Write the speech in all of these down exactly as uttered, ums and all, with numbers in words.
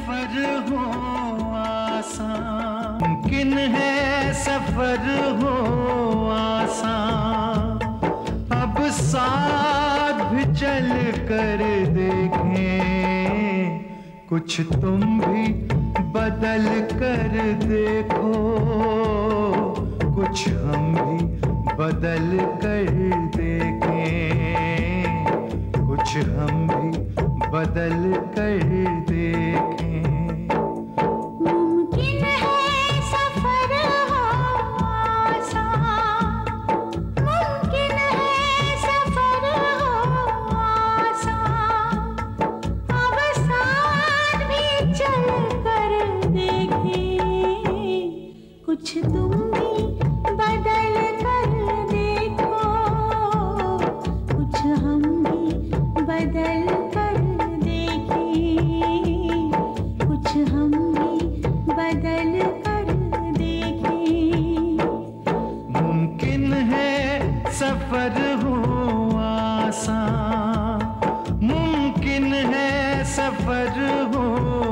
सफर हो आसान, मुमकिन है सफर हो आसान, अब साथ भी चल कर देखें, कुछ तुम भी बदल कर देखो, कुछ हम भी बदल कर देखें, कुछ हम भी बदल कर देखें। मुमकिन है सफर हो आसान, मुमकिन है सफर हो आसान, अब साथ भी चल कर देखें, कुछ तुम भी बदल कर देखो, कुछ हम भी बदल कर देखें, कुछ हम भी बदल कर देखें। मुमकिन है सफर हो आसान, मुमकिन है सफर हो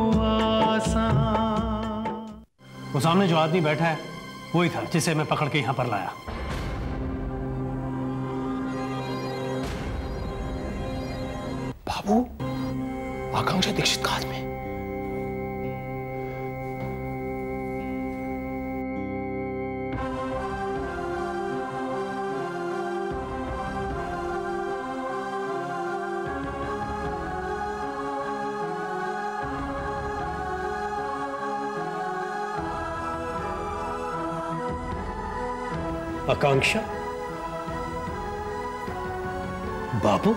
आसान। वो सामने जो आदमी बैठा है वही था जिसे मैं पकड़ के यहां पर लाया। बाबू, आकांक्षा दीक्षित का आदमी। आकांक्षा? बाबू?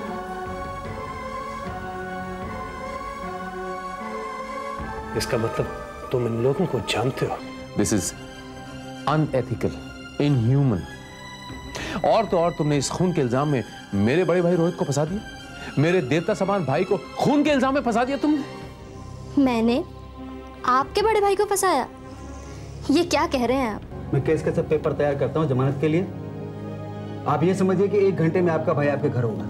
इसका मतलब तुम इन लोगों को जानते हो? This is unethical, inhuman. और तो और तुमने इस खून के इल्जाम में मेरे बड़े भाई रोहित को फंसा दिया, मेरे देवता समान भाई को खून के इल्जाम में फंसा दिया तुमने। मैंने आपके बड़े भाई को फंसाया? ये क्या कह रहे हैं आप? मैं केस के सब पेपर तैयार करता हूँ जमानत के लिए। आप ये समझिए कि एक घंटे में आपका भाई आपके घर होगा।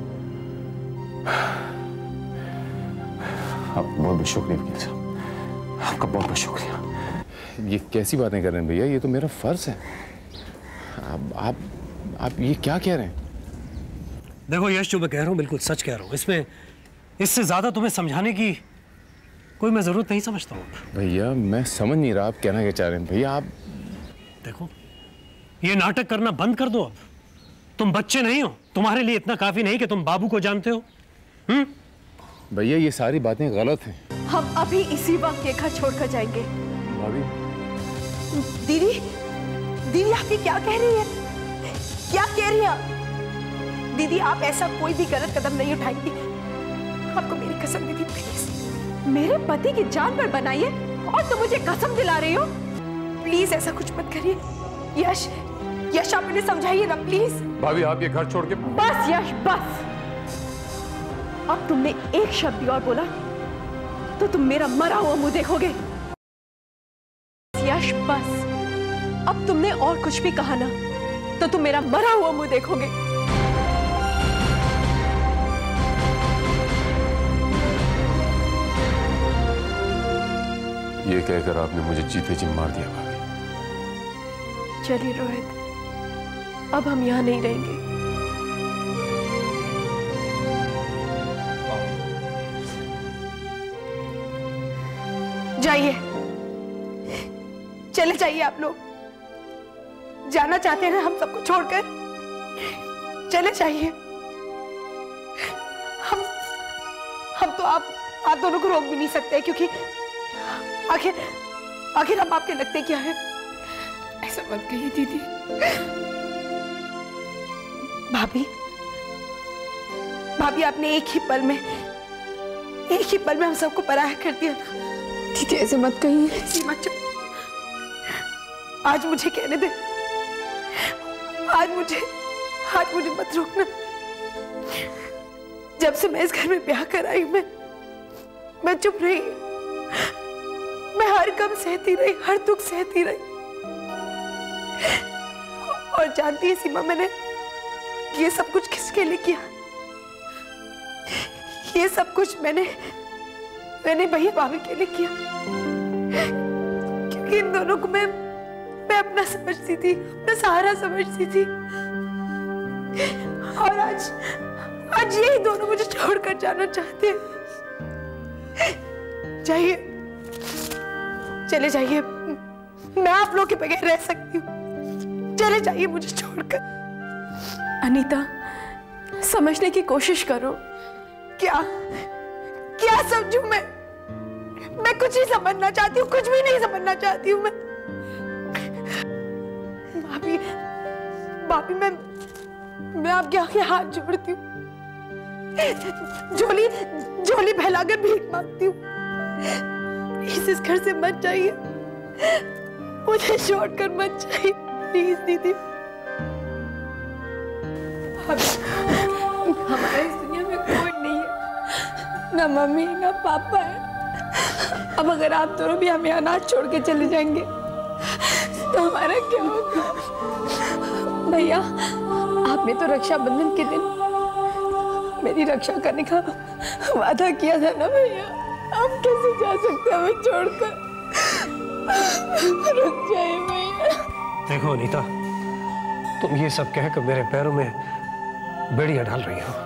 आप बहुत बहुत शुक्रिया वकील साहब, आपका बहुत बहुत शुक्रिया। ये कैसी बातें कर रहे हैं भैया, ये तो मेरा फर्ज है। आप आप आप ये क्या कह रहे हैं? देखो यश, जो मैं कह रहा हूँ बिल्कुल सच कह रहा हूँ। इसमें इससे ज्यादा तुम्हें समझाने की कोई मैं जरूरत नहीं समझता हूँ। भैया मैं समझ नहीं रहा आप कहना क्या चाह रहे हैं। भैया आप देखो, ये नाटक करना बंद कर दो अब। तुम बच्चे नहीं हो, तुम्हारे लिए इतना काफी नहीं कि तुम बाबू को जानते हो। हम्म? भैया ये सारी बातें गलत हैं। हम अभी इसी वक्त ये घर छोड़कर जाएंगे। भाभी, दीदी, दीदी आप ये क्या कह रही है? क्या कह रही हैं? दीदी आप ऐसा कोई भी गलत कदम नहीं उठाएंगी। आपको मेरी कसम दीदी, प्लीज मेरे पति की जान पर बनाइए और तुम मुझे कसम दिला रही हो? प्लीज ऐसा कुछ मत करिए। यश, यश आप इन्हें समझाइए ना प्लीज। भाभी आप ये घर छोड़ के बस यश, बस। अब तुमने एक शब्द भी और बोला तो तुम मेरा मरा हुआ मुंह देखोगे। यश बस, अब तुमने और कुछ भी कहा ना तो तुम मेरा मरा हुआ मुंह देखोगे। ये कहकर आपने मुझे जीते जी मार दिया भाभी। चलिए रोहित, अब हम यहां नहीं रहेंगे। जाइए, चले जाइए आप लोग। जाना चाहते हैं हम सबको छोड़कर? चले जाइए। हम हम तो आप आप दोनों को रोक भी नहीं सकते, क्योंकि आखिर आखिर हम आपके लगते क्या है? ऐसा मत कहिए दीदी। भाभी, भाभी आपने एक ही पल में एक ही पल में हम सबको पराया कर दिया। दीदी ऐसे मत कहिए। सीमा चुप, आज मुझे कहने दे। आज मुझे आज मुझे मत रोकना। जब से मैं इस घर में ब्याह कर आई, मैं मैं चुप रही। मैं हर गम सहती रही, हर दुख सहती रही। और जानती है सीमा, मैंने ये सब कुछ किसके लिए किया? ये सब कुछ मैंने मैंने भैया भाभी के लिए किया, क्योंकि इन दोनों को मैं मैं अपना समझती थी, अपना सहारा समझती थी। और आज आज यही दोनों मुझे छोड़कर जाना चाहते हैं। जाइए, चले जाइए, मैं आप लोग के बगैर रह सकती हूँ। चले जाइए मुझे छोड़कर। अनीता, समझने की कोशिश करो। क्या क्या समझूं मैं? मैं कुछ नहीं समझना चाहती हूँ, कुछ भी नहीं समझना चाहती हूँ मैं। भाभी, भाभी, मैं मैं आपके आगे हाथ जोड़ती हूँ, झोली झोली फैलाकर भीख मांगती हूँ। प्लीज इस घर से मत जाइए, मुझे छोड़कर मत जाइए, प्लीज दीदी। हमारे इस दुनिया में कोई नहीं है, ना मम्मी ना पापा है। अब अगर आप दोनों भी हमें अनाथ छोड़ के चले जाएंगे तो हमारा क्या होगा? भैया, आपने तो रक्षाबंधन के दिन मेरी रक्षा करने का वादा किया था ना भैया। आप कैसे जा सकते हैं हमें छोड़कर? रुक जाइए भैया। देखो अनीता, तुम ये सब कहकर मेरे पैरों में बेड़ियां डाल रही हो।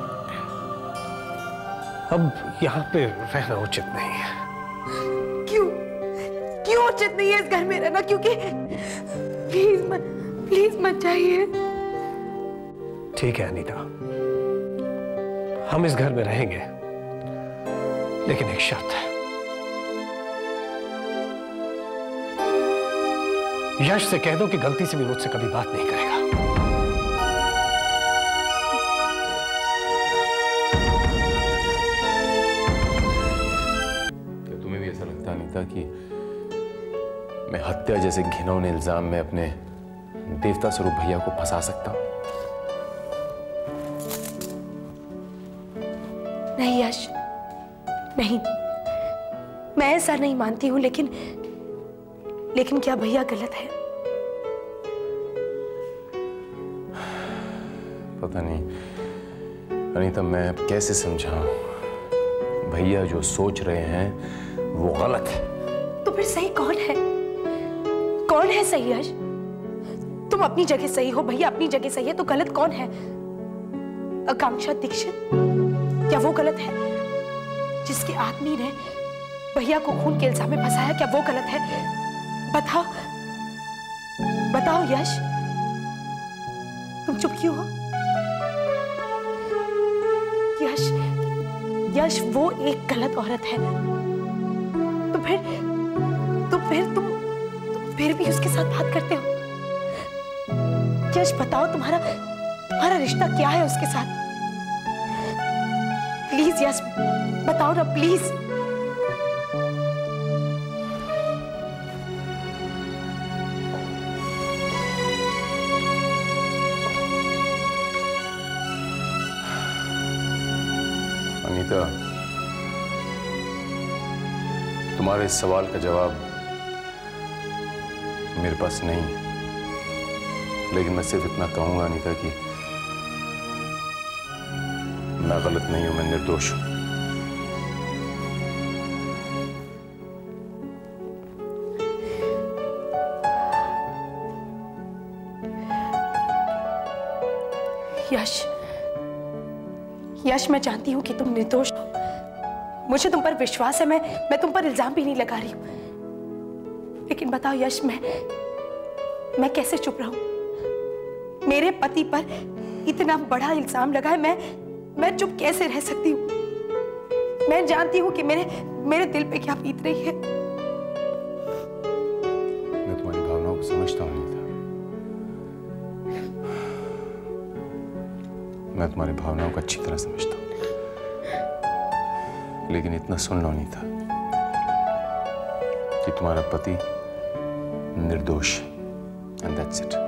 अब यहाँ पे रहना उचित नहीं है। क्यों क्यों उचित नहीं है इस घर में रहना? क्योंकि प्लीज मत प्लीज मत जाइए। ठीक है अनीता, हम इस घर में रहेंगे, लेकिन एक शर्त है। यश से कह दो कि गलती से भी मुझसे कभी बात नहीं करेगा। क्या तुम्हें भी ऐसा लगता है अनीता कि मैं हत्या जैसे घिनौने इल्जाम में अपने देवता स्वरूप भैया को फंसा सकता हूं? नहीं यश, नहीं, मैं ऐसा नहीं मानती हूं, लेकिन लेकिन क्या भैया गलत है? पता नहीं अनीता, मैं अब कैसे समझाऊं? भैया जो सोच रहे हैं वो गलत है। तो फिर सही कौन है? कौन है सही यश? तुम अपनी जगह सही हो, भैया अपनी जगह सही है, तो गलत कौन है? आकांक्षा दीक्षित, क्या वो गलत है? जिसके आदमी ने भैया को खून के इल्जाम में फंसाया, क्या वो गलत है? बताओ बताओ यश, तुम चुप क्यों हो? यश यश वो एक गलत औरत है, तो फिर तो फिर तुम तुम फिर भी उसके साथ बात करते हो? यश बताओ, तुम्हारा तुम्हारा रिश्ता क्या है उसके साथ? प्लीज यश बताओ ना, प्लीज। अनीता, तुम्हारे इस सवाल का जवाब मेरे पास नहीं, लेकिन मैं सिर्फ इतना कहूंगा अनीता कि मैं गलत नहीं हूं, मैं निर्दोष हूं। यश यश मैं जानती हूं कि तुम निर्दोष हो, मुझे तुम पर विश्वास है, मैं मैं तुम पर इल्जाम भी नहीं लगा रही हूं, लेकिन बताओ यश, मैं मैं कैसे चुप रहूं? मेरे पति पर इतना बड़ा इल्जाम लगा है, मैं मैं चुप कैसे रह सकती हूँ? मैं जानती हूँ कि मेरे मेरे दिल पे क्या बीत रही है। मैं तुम्हारी भावनाओं को समझता हूँ अनीता, मैं तुम्हारी भावनाओं को अच्छी तरह समझता हूँ, लेकिन इतना सुन लो अनीता कि तुम्हारा पति निर्दोष है, एंड दैट्स इट।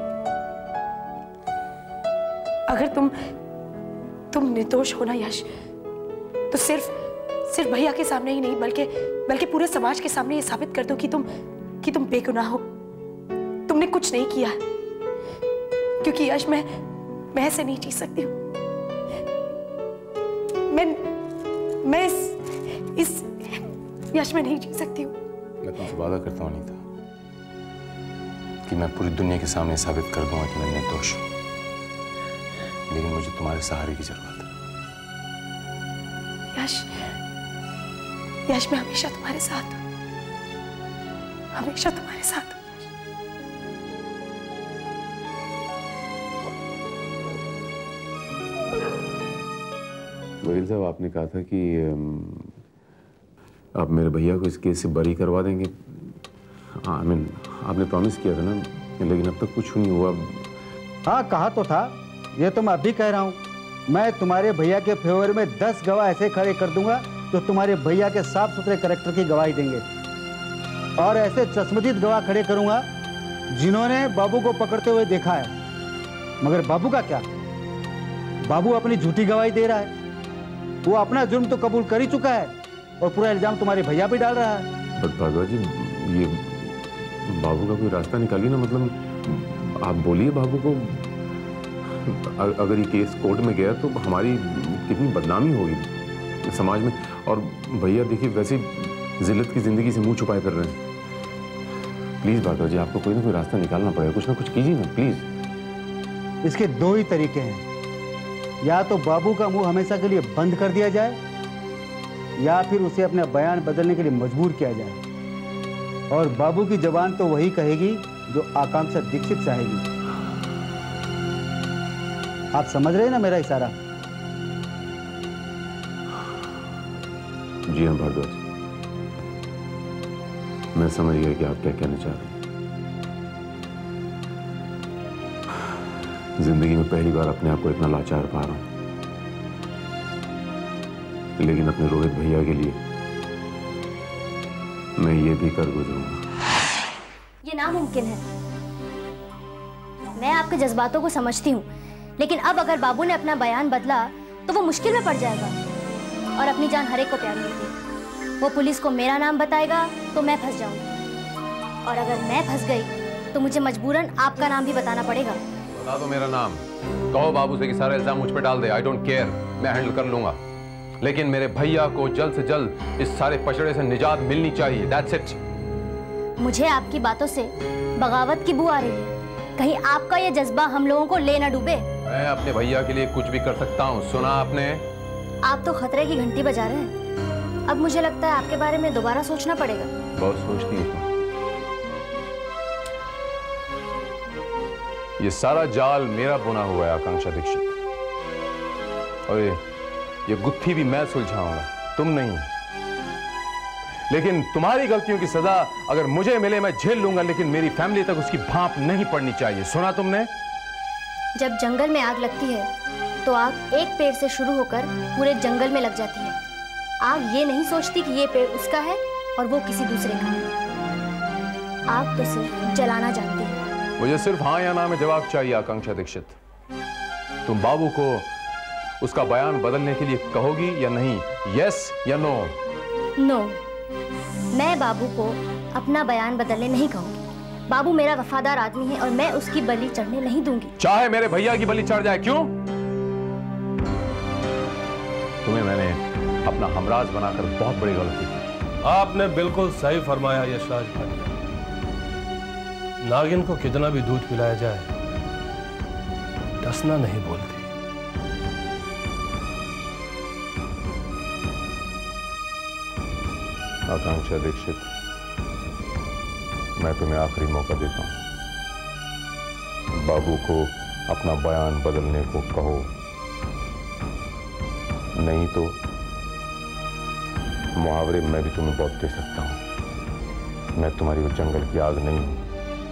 अगर तुम तुम निर्दोष हो ना यश, तो सिर्फ सिर्फ भैया के सामने ही नहीं, बल्कि बल्कि पूरे समाज के सामने ये साबित कर दो कि तुम कि तुम बेगुनाह हो, तुमने कुछ नहीं किया। क्योंकि यश, मैं मैं ऐसे नहीं जी सकती हूँ। मैं मैं इस इस यश मैं नहीं जी सकती हूँ। मैं तुमसे वादा करता हूँ अनीता कि मैं पूरी दुनिया के सामने साबित कर दूंगा कि मैं निर्दोष हूँ, लेकिन मुझे तुम्हारे सहारे की जरूरत है। यश, यश मैं हमेशा तुम्हारे साथ हूँ, हमेशा तुम्हारे साथ हूँ। वकील साहब, आपने कहा था कि आप मेरे भैया को इस केस से बरी करवा देंगे। आई मीन आपने प्रॉमिस किया था ना, लेकिन अब तक कुछ नहीं हुआ। हाँ कहा तो था, ये तो मैं अभी कह रहा हूँ। मैं तुम्हारे भैया के फेवर में दस गवाह ऐसे खड़े कर दूंगा जो तुम्हारे भैया के साफ सुथरे कैरेक्टर की गवाही देंगे, और ऐसे चश्मदीद गवाह खड़े करूंगा जिन्होंने बाबू को पकड़ते हुए देखा है। मगर बाबू का क्या, बाबू अपनी झूठी गवाही दे रहा है। वो अपना जुर्म तो कबूल कर ही चुका है और पूरा इल्जाम तुम्हारे भैया पे डाल रहा है। बट भार्गव जी, ये बाबू का कोई रास्ता निकालिए ना। मतलब आप बोलिए बाबू को, अगर ये केस कोर्ट में गया तो हमारी कितनी बदनामी होगी समाज में। और भैया देखिए वैसे जिल्लत की जिंदगी से मुंह छुपाए कर रहे हैं। प्लीज भार्गव जी, आपको कोई ना कोई रास्ता निकालना पड़ेगा, कुछ ना कुछ कीजिए ना प्लीज। इसके दो ही तरीके हैं, या तो बाबू का मुंह हमेशा के लिए बंद कर दिया जाए, या फिर उसे अपना बयान बदलने के लिए मजबूर किया जाए। और बाबू की जबान तो वही कहेगी जो आकांक्षा दीक्षित चाहेगी। आप समझ रहे हैं ना मेरा इशारा? जी हाँ भार्गव जी, मैं समझ गया कि आप क्या कहना चाह रहे हैं। जिंदगी में पहली बार अपने आप को इतना लाचार पा रहा हूं, लेकिन अपने रोहित भैया के लिए मैं ये भी कर गुजरूंगा। ये नामुमकिन है। मैं आपके जज्बातों को समझती हूँ, लेकिन अब अगर बाबू ने अपना बयान बदला तो वो मुश्किल में पड़ जाएगा, और अपनी जान हर एक को प्यारी होती है। वो पुलिस को मेरा नाम बताएगा तो मैं फंस जाऊंगी, और अगर मैं फंस गई तो मुझे मजबूरन आपका नाम भी बताना पड़ेगा। बता दो मेरा नाम, कहो बाबू से कि सारा इल्जाम मुझ पे डाल दे। आई डोंट केयर, मैं हैंडल कर लूंगा, लेकिन मेरे भैया को जल्द से जल्द इस सारे पचड़े से निजात मिलनी चाहिए। That's it. मुझे आपकी बातों से बगावत की बू आ रही है। कहीं आपका ये जज्बा हम लोगों को ले ना डूबे। मैं अपने भैया के लिए कुछ भी कर सकता हूँ, सुना आपने? आप तो खतरे की घंटी बजा रहे हैं। अब मुझे लगता है आपके बारे में दोबारा सोचना पड़ेगा। बहुत सोचती है तुम। ये सारा जाल मेरा बुना हुआ है आकांक्षा दीक्षित, और ये, ये गुत्थी भी मैं सुलझाऊंगा, तुम नहीं। लेकिन तुम्हारी गलतियों की सजा अगर मुझे मिले मैं झेल लूंगा, लेकिन मेरी फैमिली तक उसकी भांप नहीं पड़नी चाहिए। सुना तुमने? जब जंगल में आग लगती है तो आग एक पेड़ से शुरू होकर पूरे जंगल में लग जाती है। आग ये नहीं सोचती कि ये पेड़ उसका है और वो किसी दूसरे का है। आग तो सिर्फ जलाना जानती है। मुझे सिर्फ हाँ या ना में जवाब चाहिए आकांक्षा दीक्षित। तुम बाबू को उसका बयान बदलने के लिए कहोगी या नहीं? यस या नो? नो, मैं बाबू को अपना बयान बदलने नहीं कहूंगी। बाबू मेरा वफादार आदमी है और मैं उसकी बलि चढ़ने नहीं दूंगी। चाहे मेरे भैया की बलि चढ़ जाए। क्यों? तुम्हें मैंने अपना हमराज बनाकर बहुत बड़ी गलती की। आपने बिल्कुल सही फरमाया यशराज भाई। नागिन को कितना भी दूध पिलाया जाए डसना नहीं बोलती। आकांक्षा दीक्षित, मैं तुम्हें आखिरी मौका देता हूं। बाबू को अपना बयान बदलने को कहो, नहीं तो मुहावरे मैं भी तुम्हें बहुत दे सकता हूं। मैं तुम्हारी वो जंगल की आग नहीं हूं,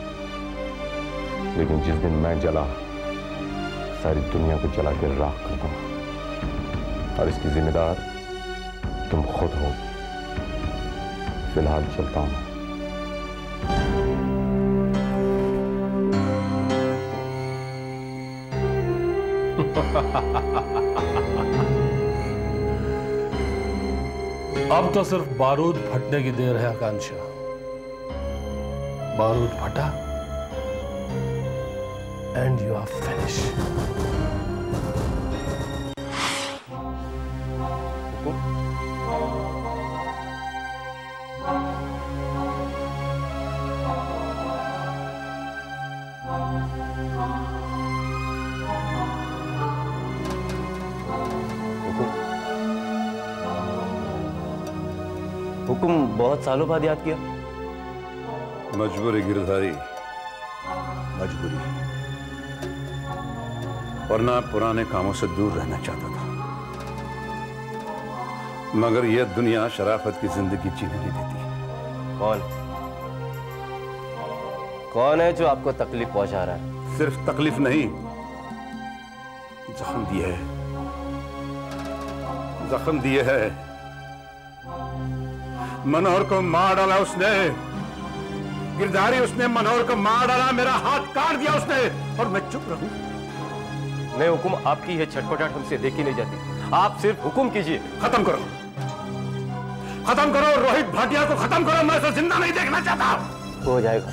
लेकिन जिस दिन मैं जला सारी दुनिया को जला के राख कर दूंगा, और इसकी जिम्मेदार तुम खुद हो। फिलहाल चलता हूं। अब तो सिर्फ बारूद फटने की देर है आकांक्षा। बारूद फटा एंड यू आर फिनिश। हुक्म बहुत सालों बाद याद किया। मजबूरी गिरधारी, मजबूरी, वरना पुराने कामों से दूर रहना चाहता था, मगर यह दुनिया शराफत की जिंदगी जीने नहीं देती। कौन कौन है जो आपको तकलीफ पहुंचा रहा है? सिर्फ तकलीफ नहीं, जख्म दिए है, जख्म दिए है। मनोहर को मार डाला उसने, गिरधारी, उसने मनोहर को मार डाला, मेरा हाथ काट दिया उसने, और मैं चुप रहूं? नहीं हुकुम, आपकी यह छटपटाहट हमसे देखी नहीं जाती। आप सिर्फ हुक्म कीजिए। खत्म करो, खत्म करो रोहित भाटिया को, खत्म करो। मैं इसे जिंदा नहीं देखना चाहता। हो जाएगा,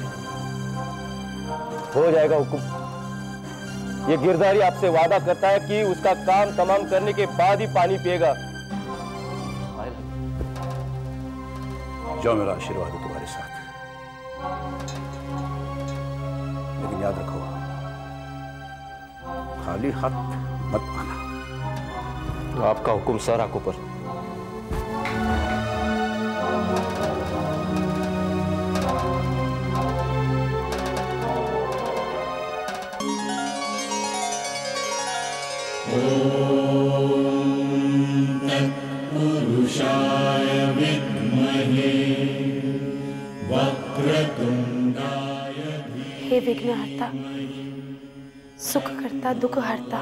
हो जाएगा हुकुम। ये गिरधारी आपसे वादा करता है कि उसका काम तमाम करने के बाद ही पानी पिएगा। जो मेरा आशीर्वाद है तुम्हारे साथ, लेकिन याद रखो, खाली हाथ मत आना। आपका हुक्म सर आंखों पर। पुरुषाय विद्महे वक्रतुंडाय हे विघ्नहर्ता, सुख करता, दुख हरता,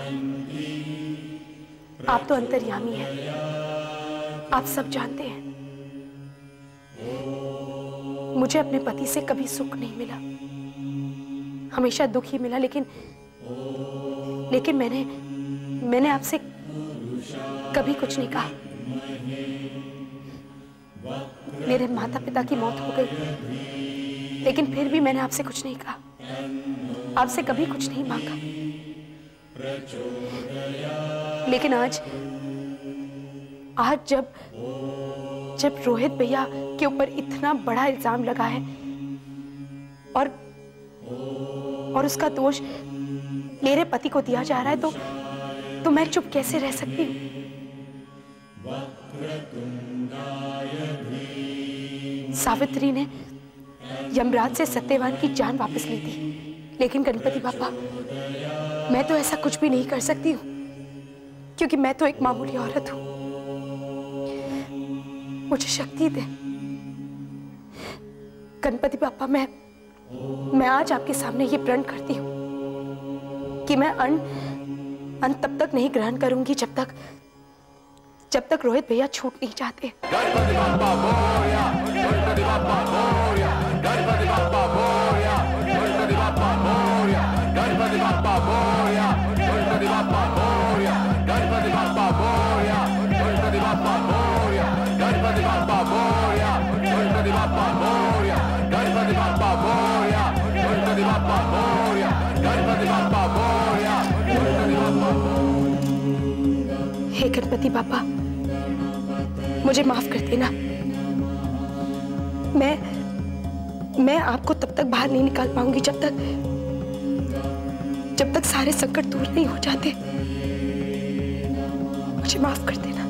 आप तो अंतर्यामी हैं, आप सब जानते हैं। मुझे अपने पति से कभी सुख नहीं मिला, हमेशा दुख ही मिला, लेकिन लेकिन मैंने मैंने आपसे कभी कुछ नहीं कहा। मेरे माता पिता की मौत हो गई, लेकिन फिर भी मैंने आपसे कुछ नहीं कहा, आपसे कभी कुछ नहीं मांगा। लेकिन आज आज जब जब रोहित भैया के ऊपर इतना बड़ा इल्जाम लगा है और और उसका दोष मेरे पति को दिया जा रहा है, तो तो मैं चुप कैसे रह सकती हूँ? सावित्री ने यमराज से सत्यवान की जान वापस ली थी, लेकिन गणपति बाबा, मैं तो ऐसा कुछ भी नहीं कर सकती हूँ, क्योंकि मैं तो एक मामूली औरत हूँ। मुझे शक्ति दे गणपति बाबा। मैं मैं आज आपके सामने ये प्रण करती हूँ कि मैं अन्न अन्न तब तक नहीं ग्रहण करूंगी जब तक जब तक रोहित भैया छूट नहीं जाते। गणपति बाप्पा मोरया, गणपति बाप्पा मोरया, गणपति बाप्पा मोरया, गणपति बाप्पा मोरया, गणपति बाप्पा मोरया, गणपति बाप्पा मोरया, गणपति बाप्पा मोरया, गणपति बाप्पा मोरया, गणपति बाप्पा मोरया, गणपति बाप्पा मोरया, गणपति बाप्पा मोरया, गणपति बाप्पा मोरया, गणपति बाप्पा मोरया, गणपति बाप्पा। हे गणपति बाबा, मुझे माफ कर देना। मैं मैं आपको तब तक बाहर नहीं निकाल पाऊंगी जब तक जब तक सारे संकट दूर नहीं हो जाते। मुझे माफ कर देना।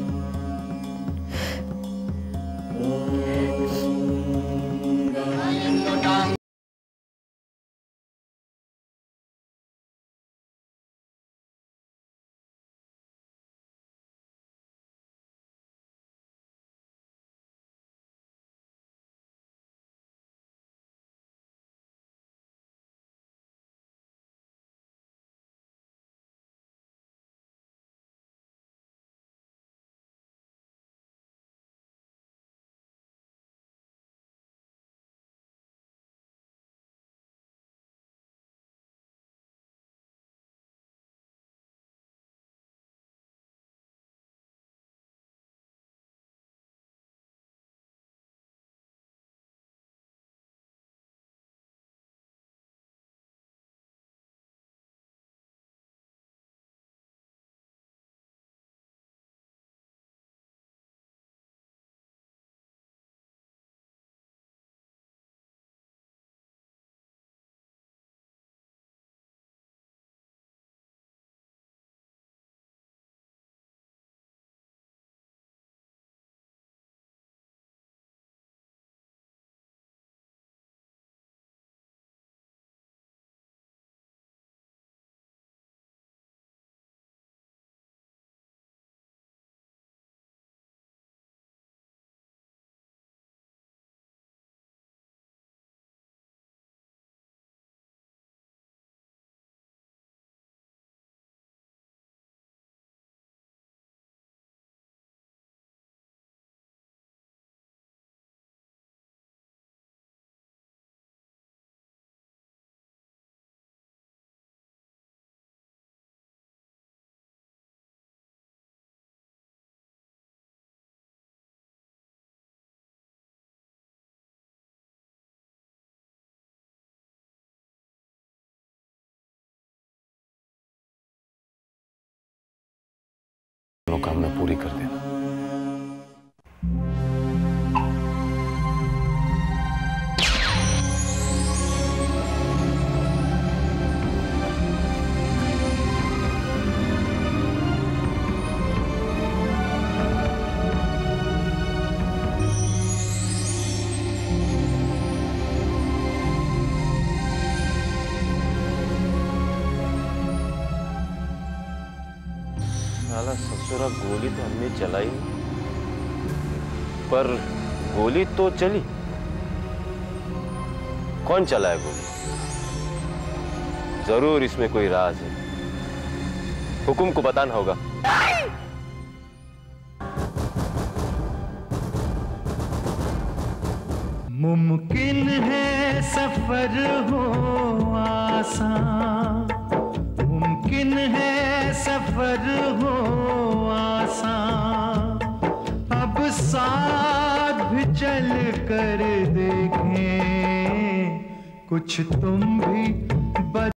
मनोकामना पूरी कर देना। साला ससुरा गोली तो हमने चलाई पर गोली तो चली, कौन चलाया गोली? जरूर इसमें कोई राज है, हुकुम को बताना होगा। मुमकिन है सफर हो आसान, मुमकिन है सफर हो आसान, अब साथ भी चल कर देखें, कुछ तुम भी